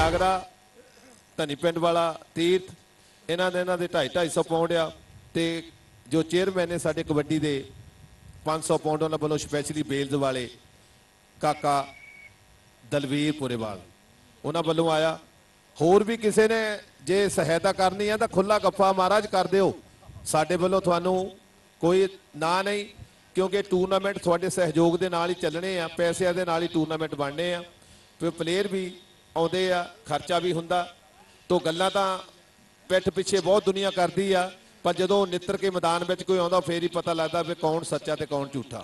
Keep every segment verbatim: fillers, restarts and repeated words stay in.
नागरा धनी पिंड वाला तीर्थ इन्हां दे इन्हां दे ढाई ढाई सौ पाउंड आ ते जो चेयरमैन ने साडे कबड्डी दे पाँच सौ पाउंड उन्हां वालों स्पैशली बेल्स वाले काका दलवीर पुरेवाल उन्हां वालों आया। होर भी किसी ने जे सहायता करनी है तो खुला गप्फा महाराज कर दिओ, साडे वालों तुहानूं कोई ना नहीं, क्योंकि टूरनामेंट थोड़े सहयोग के नाल ही चलने आ, पैसों के नाल ही टूरनामेंट बनने आ, फिर प्लेयर भी आउंदे आ, खर्चा भी हुंदा। तो गल्लां तां पिठ पिछे बहुत दुनिया करती आ, पर जदों नित्र के मैदान में कोई आउंदा फिर ही पता लगता भी कौन सच्चा ते कौन झूठा।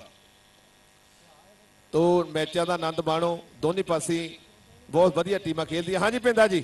तो मैचों का आनंद माणो, दोनों पासे बहुत वधिया टीमां खेलदियां। हाँ जी पिंदा जी,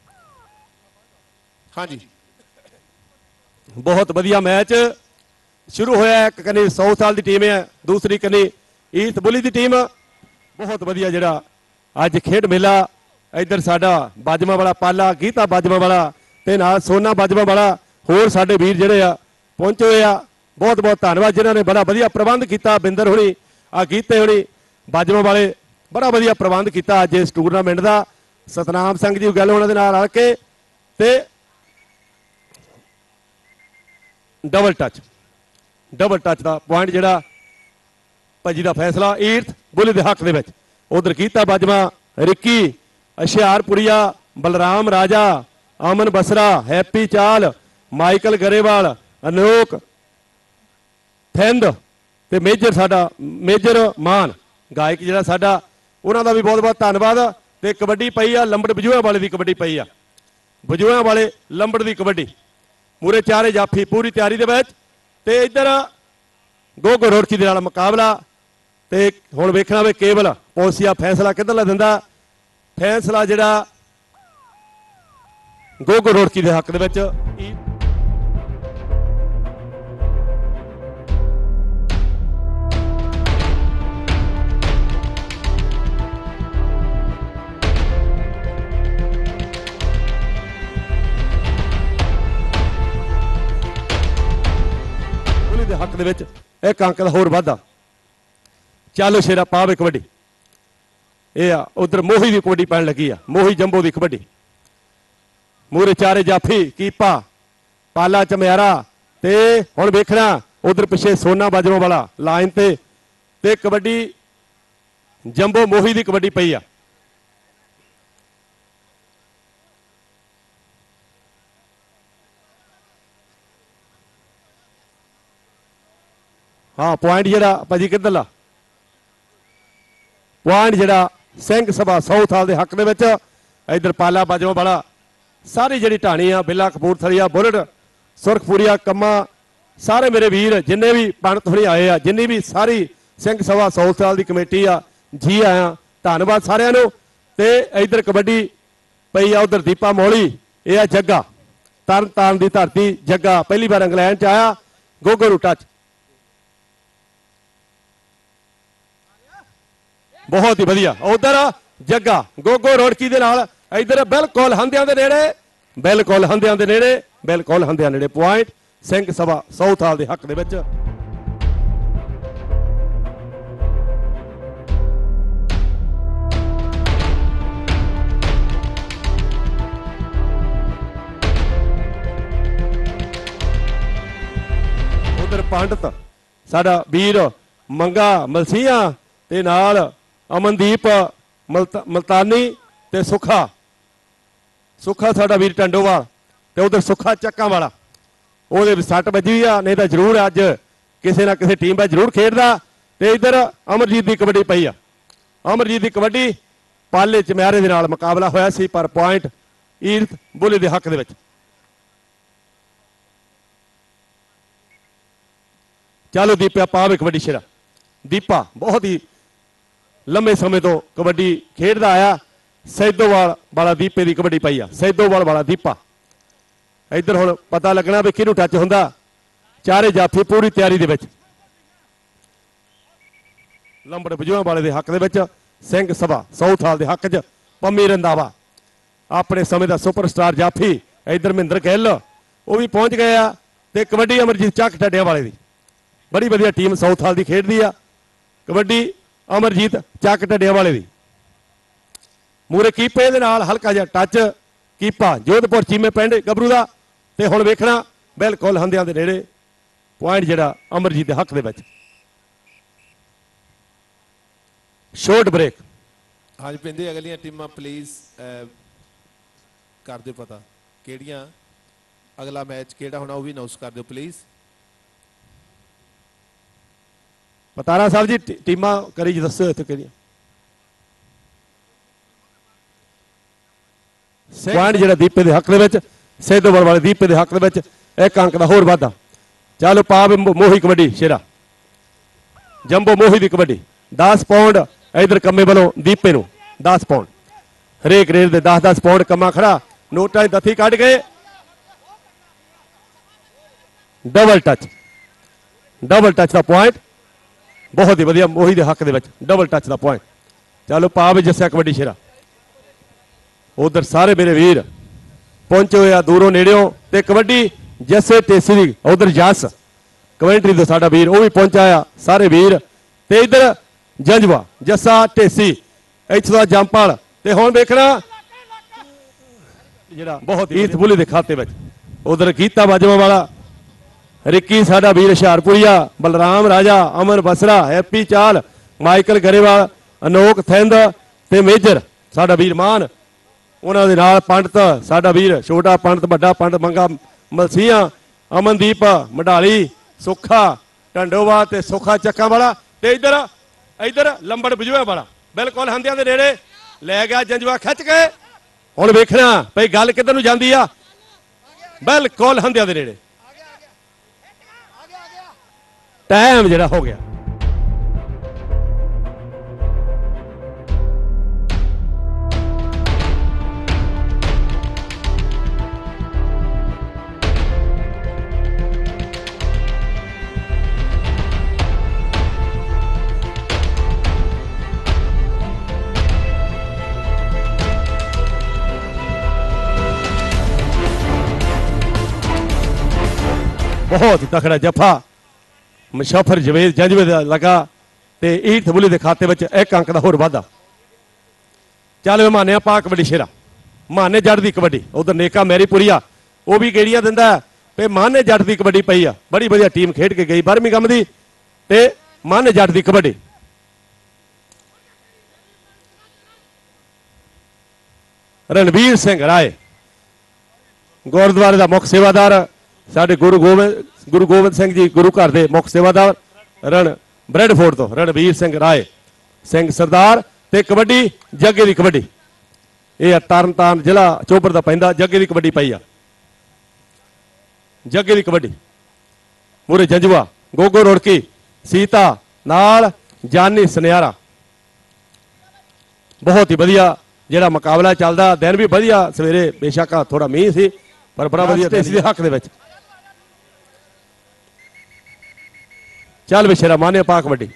हाँ जी बहुत वधिया मैच शुरू होया। एक कन्नी सौ साल की टीम है, दूसरी कन्नी ईस्ट बुली की टीम। बहुत वधिया जिहड़ा अज खेड मेला इधर साडा बाजमा वाला पाला गीता बाजमा वाला ते नाल सोना बाजमा वाला होर साडे वीर जिहड़े आ पहुंचे हुए आ। बहुत बहुत धन्नवाद जिन्होंने बड़ा वधिया प्रबंध किया। बिंदर होनी आ गीते होनी बाजमा वाले बड़ा वधिया प्रबंध किया अज इस टूरनामेंट का। सतनाम सिंह जी गल उन्होंने नाल रल के ते डबल टच डबल टच का पॉइंट जिहड़ा भजी का फैसला ईर्थ बुली के हक दे। उधर कीता बाजमा रिक्की हुशियारपुरिया बलराम राजा अमन बसरा हैप्पी चाल माइकल गरेवाल अनोक थिंद ते मेजर साडा मेजर मान गायक जिहड़ा साडा उन्हां दा भी बहुत बहुत धन्नवाद। ते कबड्डी पई आ लंबड़ बजूआ वाले की कबड्डी पई आ, बजूआ वाले लंबड़ की कबड्डी मूरे चारे जाफी पूरी तैयारी दे विच। ते इधर गोगो रोड़की दे नाल मुकाबला ते हुण वेखना वे केवल पौसिया फैसला किधर ला दिंदा। फैसला जिहड़ा गोगो रोड़की दे हक दे विच। हक दे विच एक अंक दा होर वाधा। चलो शेरा पा वे कबड्डी ये आ। उधर मोही की कबड्डी पैन लगी आ, मोही जंबो की कबड्डी मूरे चारे जाफी कीपा पाला चम्यारा ते हुण वेखना उधर पिछे सोना बाजमा वाला लाइन ते ते कबड्डी जंबो मोही की कबड्डी पई आ। हाँ पॉइंट जरा भाजी किधरला पॉइंट जरा सिंह सभा साउथ हाल के हक दे। इधर पाला बाजमा वाला सारी जी ढाणी आ बिला कपूरथलिया बुलेट सुरखपुरिया कम्मा सारे मेरे वीर जिन्ने भी पंडित होनी आए आ, जिन्नी भी सारी सिंह सभा साउथ हाल की कमेटी आ, जी आया धन्नवाद सारिਆਂ ਨੂੰ। ते इधर कबड्डी पई आ उधर दीपा मौली ये आ जग्गा तरन तारण की धरती जग्गा पहली बार इंग्लैंड च आया। गोगो नूं टच बहुत ही वधिया। उधर जग्गा गोगो रोड़की दे नाल इधर बिल्कुल हंदियां दे नेड़े बिल्कुल हंदियां दे नेड़े बिल्कुल हंदियां नेड़े पॉइंट सिंह सभा साउथ हाल दे हक दे विच। उधर पंडित साडा वीर मंगा मलसिया ते नाल अमनदीप मलता मलतानी ते सुखा सुखा साडा वीर टंडोवाल ते उधर सुखा चक्का वाला वो सट बजी आ, नहीं तो जरूर अज किसी ना किसी टीम में जरूर खेडदा। ते इधर अमरजीत की कबड्डी पई आ, अमरजीत की कबड्डी पाले चम्यारे दे नाल मुकाबला होया सी पर पॉइंट ईर्थ बुली दे हक दे विच। चलो दीपा पावे कबड्डी शेरा दीपा बहुत ही लंबे समय तो कबड्डी खेडदा आया। सैदोवाल वाला दीपे की कबड्डी पई आ, सैदोवाल वाला दीपा। इधर हुण पता लगना भी किहनूं टच हुंदा। चारे जाफी पूरी तैयारी दे विच लंबड़ बजूआ वाले दे हक दे विच सिंह सभा साउथ हाल दे हक च पम्मी रंधावा अपने समय का सुपरस्टार जाफी। इधर महेंद्र गिल वो भी पहुंच गए आ। ते कबड्डी अमरजीत चक टड्डिया वाले की बड़ी वधिया टीम साउथ हाल की खेडदी आ। कबड्डी अमरजीत चक टड्डिया वाले की ਮੂਰੇ ਕੀਪੇ ਦੇ ਨਾਲ ਹਲਕਾ ਜਿਹਾ ਟੱਚ ਕੀਪਾ ਜੋਧਪੁਰ ਚੀਮੇ ਪਿੰਡ ਗੱਭਰੂ ਦਾ। ਤੇ ਹੁਣ ਵੇਖਣਾ ਬਿਲਕੁਲ ਹੰਦਿਆਂ ਦੇ ਨੇੜੇ ਪੁਆਇੰਟ ਜਿਹੜਾ ਅਮਰਜੀਤ ਦੇ ਹੱਕ ਦੇ ਵਿੱਚ। Short break. ਹਾਂਜੀ ਪਿੰਦੇ ਅਗਲੀਆਂ ਟੀਮਾਂ ਪਲੀਜ਼ ਕਰ ਦਿਓ ਪਤਾ ਕਿਹੜੀਆਂ, ਅਗਲਾ ਮੈਚ ਕਿਹੜਾ ਹੋਣਾ ਉਹ ਵੀ ਅਨਾਉਂਸ ਕਰ ਦਿਓ ਪਲੀਜ਼। ਪਤਾਰਾ ਸਾਹਿਬ ਜੀ ਟੀਮਾਂ ਕਰੀ ਜੀ ਦੱਸੋ ਇੱਥੇ ਕਿਹੜੀਆਂ। ਪੁਆਇੰਟ ਜਿਹੜਾ ਦੀਪੇ ਦੇ ਹੱਕ ਦੇ ਵਿੱਚ, ਸੇਦੋਵਰ ਵਾਲੇ ਦੀਪੇ ਦੇ ਹੱਕ ਦੇ ਵਿੱਚ ਇੱਕ ਅੰਕ ਦਾ ਹੋਰ ਵਾਧਾ। ਚਲੋ ਪਾ ਮੋਹੀ ਕਬੱਡੀ ਸ਼ੇਰਾ, ਜੰਬੋ ਮੋਹੀ ਦੀ ਕਬੱਡੀ ਦਸ ਪਾਉਂਡ ਇਧਰ ਕੰਮੇ ਵੱਲੋਂ ਦੀਪੇ ਨੂੰ ਦਸ ਪਾਉਂਡ। ਹਰੇਕ ਰੇਲ ਦੇ ਦਸ ਦਸ ਪਾਉਂਡ ਕੰਮਾ ਖੜਾ, ਨੋਟਾਂ ਦੀ ਦਥੀ ਕੱਢ ਗਏ। ਡਬਲ ਟੱਚ, ਡਬਲ ਟੱਚ ਦਾ ਪੁਆਇੰਟ ਬਹੁਤ ਹੀ ਵਧੀਆ ਮੋਹੀ ਦੇ ਹੱਕ ਦੇ ਵਿੱਚ ਡਬਲ ਟੱਚ ਦਾ ਪੁਆਇੰਟ। ਚਲੋ ਪਾ ਵੀ ਜੱਸਿਆ ਕਬੱਡੀ ਸ਼ੇਰਾ। ਉਧਰ ਸਾਰੇ ਮੇਰੇ ਵੀਰ ਪਹੁੰਚੇ ਹੋਏ ਆ ਦੂਰੋਂ ਨੇੜਿਓਂ ਤੇ ਕਬੱਡੀ ਜੱਸੇ ਟੇਸੀ ਦੀ ਉਧਰ ਜੱਸ ਕਮੈਂਟਰੀ ਤੋਂ ਸਾਡਾ ਵੀਰ ਉਹ ਵੀ ਪਹੁੰਚਾ ਆ ਸਾਰੇ ਵੀਰ। ਤੇ ਇਧਰ ਜੰਜਵਾ ਜੱਸਾ ਢੇਸੀ ਇੱਥੋਂ ਦਾ ਜੰਪਾਲ। ਤੇ ਹੁਣ ਵੇਖਣਾ ਜਿਹੜਾ ਬਹੁਤ ਈਰਥ ਬੁੱਲੀ ਦੇ ਖਾਤੇ ਵਿੱਚ ਉਧਰ ਗੀਤਾ ਬਾਜਵਾ ਵਾਲਾ ਰਿੱਕੀ ਸਾਡਾ ਵੀਰ ਹੁਸ਼ਿਆਰਪੁਰੀਆ, ਬਲਰਾਮ ਰਾਜਾ, ਅਮਨ ਬਸਰਾ, ਹੈਪੀ ਚਾਲ, ਮਾਈਕਲ ਗਰੇਵਾਲ, ਅਨੋਖ ਥਿੰਦ ਤੇ ਮੇਜਰ ਸਾਡਾ ਵੀਰ ਮਾਨ। ਉਹਨਾਂ ਦੇ ਨਾਲ ਪੰਡਤ ਸਾਡਾ ਵੀਰ ਛੋਟਾ ਪੰਡਤ, ਵੱਡਾ ਪੰਡਤ ਮੰਗਾ ਮਲਸੀਆਂ, ਅਮਨਦੀਪ ਮਢਾਲੀ, ਸੁੱਖਾ ਢੰਡੋਵਾ ਤੇ ਸੁੱਖਾ ਚੱਕਾਂ ਵਾਲਾ। ਤੇ ਇਧਰ ਇਧਰ ਲੰਬੜ ਬਜੂਆ ਵਾਲਾ ਬਿਲਕੁਲ ਹੰਦਿਆਂ ਦੇ ਨੇੜੇ ਲੈ ਗਿਆ ਜੰਜਵਾ ਖਿੱਚ ਕੇ। ਹੁਣ ਵੇਖਣਾ ਭਈ ਗੱਲ ਕਿੱਧਰ ਨੂੰ ਜਾਂਦੀ ਆ, ਬਿਲਕੁਲ ਹੰਦਿਆਂ ਦੇ ਨੇੜੇ ਟਾਈਮ ਜਿਹੜਾ ਹੋ ਗਿਆ। बहुत ही तकड़ा जफा मुशफर जवेद जंजवे का लगा ते ईरथ बुली के खाते में एक अंक का होर वाधा। चल माने पा कबड्डी शेरा माने जट की कबड्डी। उधर नेका मैरीपुरिया वो भी गेड़ियां दिंदा पे माने जट की कबड्डी पई आ, बड़ी बढ़िया टीम खेड के गई बर्मिंघम दी ते माने जट की कबड्डी। रणवीर सिंह राय गुरुद्वारे का मुख सेवादार साडे गुरु गोबिंद गुरु गोबिंद सिंह जी गुरु घर के मुख सेवादार रण ब्रैडफोर्ड तो रणवीर सिंह राय सिंह सरदार ते कबड्डी जगे की कबड्डी। ये तरन तारण जिला चोपर का पैंदा जगे की कबड्डी पई आ। जगे की कबड्डी मूरे जंजवा गोगो रोड़की सीता नाल जानी सनियारा। बहुत ही बढ़िया जिहड़ा मुकाबला चलदा। दिन भी बढ़िया सवेरे बेशक थोड़ा मीह सी पर बड़ा बढ़िया ढेसी दे हक दे विच। चल विशेरा माने पा कबड्डी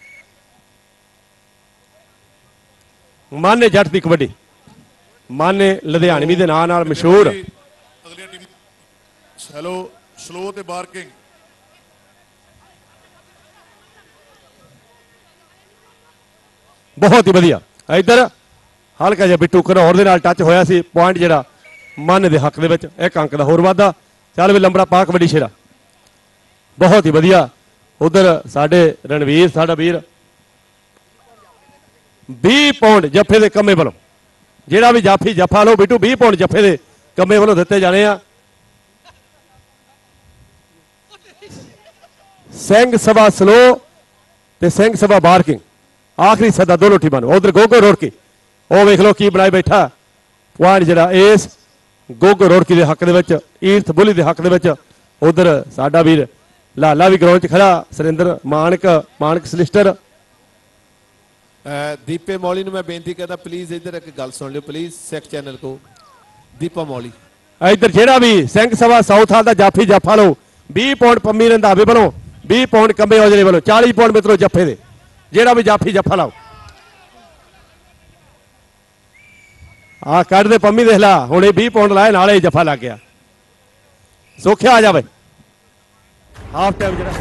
माने जट की कबड्डी माने लुधियानवी दे नाम नाल मशहूर। अगली टीम हेलो स्लो ते बार्किंग बहुत ही बढ़िया। इधर हल्का जिहा बिट्टू घनौर दे नाल टच होया सी पॉइंट जिहड़ा माने दे हक दे विच एक अंक दा होर वाधा। चल भी लंबड़ा पा कबड्डी शेरा बहुत ही बढ़िया। उधर साडे रणवीर साडा वीर बीस पाउंड जफे दे कम्मे वालों जिहड़ा भी जाफी जफा लो बिट्टू बीस पाउंड जफे दे कम्मे वालों दिते जाने आ। सिंह सभा स्लो ते सिंह सभा बार्किंग आखिरी सदा दोनों टीमां नूं। उधर गोगो रोड़की ओ वेख लो की बनाए बैठा पॉइंट जिहड़ा इस गोगो रोड़की दे हक दे विच ईरथ बुली दे हक दे विच। उधर साडा वीर लाला भी ग्राउंड च खड़ा सुरेंद्र मानक मानक सलिस्टर। दीपे मौली ਨੂੰ मैं बेनती करदा प्लीज इधर एक गल सुन लियो प्लीज सिख चैनल को। दीपा मौली इधर जेड़ा भी सिंह सभा साउथ हाल दा जाफी जफा लो बीस पाउंड पंमी रंधावे वालों बीस पाउंड कंबे औजले वालों चालीस पाउंड मित्रों जफे दे जेड़ा भी जाफी जफा लाओ। आ कट दे पंमी देख ला हुण ये बीस पाउंड लाए नाले जफा लग गया। सोख्या आ जावे हाफ टाइम जरा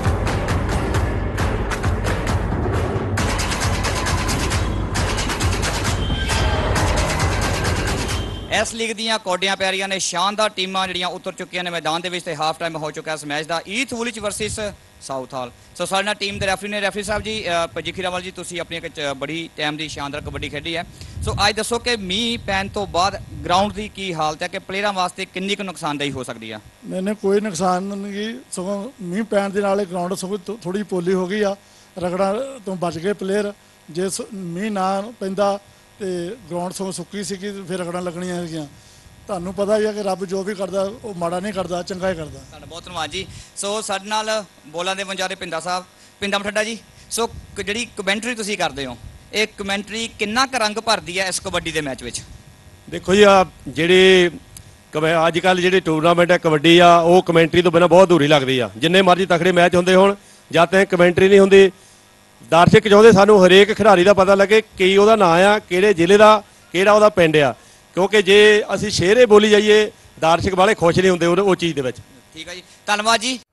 ਇਸ ਲੀਗ ਦੀਆਂ ਕੌਡੀਆਂ ਪੈ ਰਹੀਆਂ ਨੇ, ਸ਼ਾਨਦਾਰ ਟੀਮਾਂ ਜਿਹੜੀਆਂ ਉਤਰ ਚੁੱਕੀਆਂ ਨੇ ਮੈਦਾਨ ਦੇ ਵਿੱਚ ਤੇ ਹਾਫ ਟਾਈਮ ਹੋ ਚੁੱਕਾ ਇਸ ਮੈਚ ਦਾ, Erith Woolwich versus Southall. So ਸਾਡੇ ਨਾਲ ਟੀਮ ਦੇ ਰੈਫਰੀ ਨੇ, ਰੈਫਰੀ ਸਾਹਿਬ ਜੀ ਭੱਜੀ ਖੀਰਾਵਾਲ ਜੀ, ਤੁਸੀਂ ਆਪਣੀ ਇੱਕ ਚ- ਬੜੀ ਟਾਈਮ ਦੀ ਸ਼ਾਨਦਾਰ ਕਬੱਡੀ ਖੇਡੀ ਹੈ। ਸੋ ਅੱਜ ਦੱਸੋ ਕਿ ਮੀਂਹ ਪੈਣ ਤੋਂ ਬਾਅਦ ਗਰਾਊਂਡ ਦੀ ਕੀ ਹਾਲਤ ਹੈ, ਕਿ ਪਲੇਅਰਾਂ ਵਾਸਤੇ ਕਿੰਨੀ ਕੁ ਨੁਕਸਾਨਦੇਹੀ ਹੋ ਸਕਦੀ ਆ? ਨਹੀਂ ਨਹੀਂ ਕੋਈ ਨੁਕਸਾਨ ਨਹੀਂ, ਸਗੋਂ ਮੀਂਹ ਪੈਣ ਦੇ ਨਾਲ ਗਰਾਊਂਡ ਸਗੋਂ ਥੋੜੀ ਪੋਲੀ ਹੋ ਗਈ ਆ, ਰਗੜਾਂ ਤੋਂ ਬਚ ਗਏ ਪਲੇਅਰ। ਜੇ ਸ- ਮੀਂਹ ਨਾ ਪੈਂਦਾ ਤੇ ਗਰਾਊਂਡ ਸਗੋਂ ਸੁੱਕੀ ਸੀਗੀ ਤੇ ਫਿਰ ਰਗੜਾਂ ਲੱਗਣੀਆਂ ਸੀਗੀਆਂ। ਤੁਹਾਨੂੰ ਪਤਾ ਹੀ ਆ ਕਿ ਰੱਬ ਜੋ ਵੀ ਕਰਦਾ ਉਹ ਮਾੜਾ ਨਹੀਂ ਕਰਦਾ, ਚੰਗਾ ਹੀ ਕਰਦਾ। ਤੁਹਾਡਾ ਬਹੁਤ ਧੰਨਵਾਦ ਜੀ। ਸੋ ਸਾਡੇ ਨਾਲ ਬੋਲਾਂ ਦੇ ਵੰਜਾਰੇ ਪਿੰਦਾ ਸਾਹਿਬ, ਪਿੰਦਾ ਮਠੱਡਾ ਜੀ। ਸੋ ਕ- ਜਿਹੜੀ ਕਮੈਂਟਰੀ ਤੁਸੀਂ ਕਰਦੇ ਹੋ, ਇਹ ਕਮੈਂਟਰੀ ਕਿੰਨਾ ਕੁ ਰੰਗ ਭਰਦੀ ਹੈ ਇਸ ਕਬੱਡੀ ਦੇ ਮੈਚ ਵਿੱਚ? ਦੇਖੋ ਜੀ, ਆ ਜਿਹੜੇ ਅੱਜ ਕੱਲ ਜਿਹੜੇ ਟੂਰਨਾਮੈਂਟ ਹੈ ਕਬੱਡੀ ਆ, ਉਹ ਕਮੈਂਟਰੀ ਤੋਂ ਬਿਨਾਂ ਬਹੁਤ ਅਧੂਰੀ ਲੱਗਦੀ ਆ। ਜਿੰਨੇ ਮਰਜ਼ੀ ਤਕੜੇ ਮੈਚ ਹੁੰਦੇ ਹੋਣ, ਜਦ ਤੱਕ ਕਮੈਂਟਰੀ ਨਹੀਂ ਹੁੰਦੀ, ਦਰਸ਼ਕ ਚਾਹੁੰਦੇ ਸਾਨੂੰ ਹਰੇਕ ਖਿਡਾਰੀ ਦਾ ਪਤਾ ਲੱਗੇ ਕੀ ਉਹਦਾ ਨਾਂ ਆ, ਕਿਹੜੇ ਜ਼ਿਲ੍ਹੇ ਦਾ, ਕਿਹੜਾ ਉਹਦਾ ਪਿੰਡ ਆ। ਕਿਉਂਕਿ ਜੇ ਅਸੀਂ ਸ਼ੇਰੇ ਬੋਲੀ ਜਾਈਏ, ਦਰਸ਼ਕ ਵਾਲੇ ਖੁਸ਼ ਨਹੀਂ ਹੁੰਦੇ ਉਹ ਉਹ ਚੀਜ਼ ਦੇ ਵਿੱਚ। ਠੀਕ ਹੈ ਜੀ, ਧੰਨਵਾਦ ਜੀ।